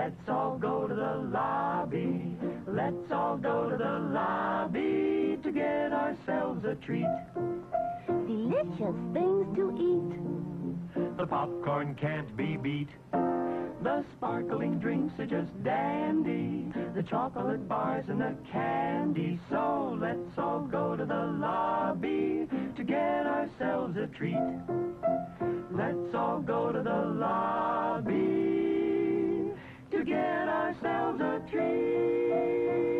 Let's all go to the lobby. Let's all go to the lobby to get ourselves a treat. Delicious things to eat. The popcorn can't be beat. The sparkling drinks are just dandy. The chocolate bars and the candy. So let's all go to the lobby to get ourselves a treat. Let's all go to the lobby to get ourselves a treat.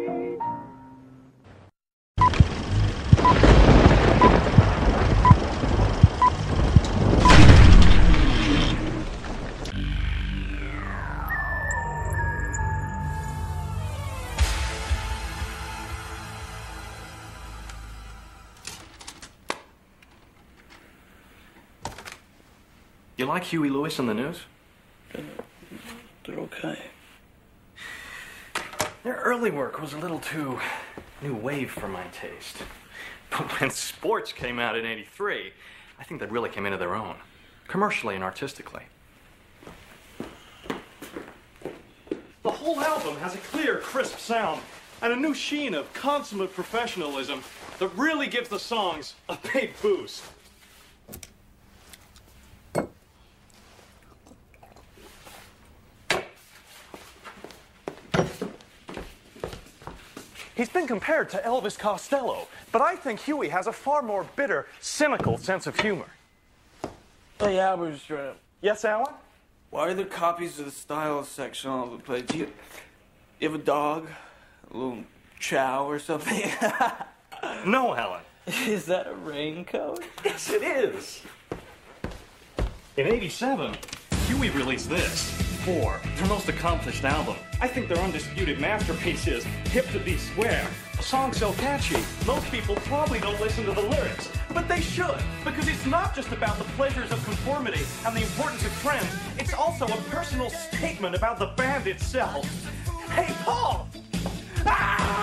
You like Huey Lewis on the news? They're okay. Their early work was a little too new wave for my taste. But when Sports came out in '83, I think they really came into their own, commercially and artistically. The whole album has a clear, crisp sound and a new sheen of consummate professionalism that really gives the songs a big boost. He's been compared to Elvis Costello, but I think Huey has a far more bitter, cynical sense of humor. Hey, Albert Strap. Yes, Alan? Why are there copies of the style section all over the place? You have a dog? A little chow or something? No, Alan. Is that a raincoat? Yes, it is. In '87, Huey released this, 4, their most accomplished album. I think their undisputed masterpiece is Hip to Be Square. A song so catchy, most people probably don't listen to the lyrics. But they should, because it's not just about the pleasures of conformity and the importance of trends. It's also a personal statement about the band itself. Hey, Paul! Ah!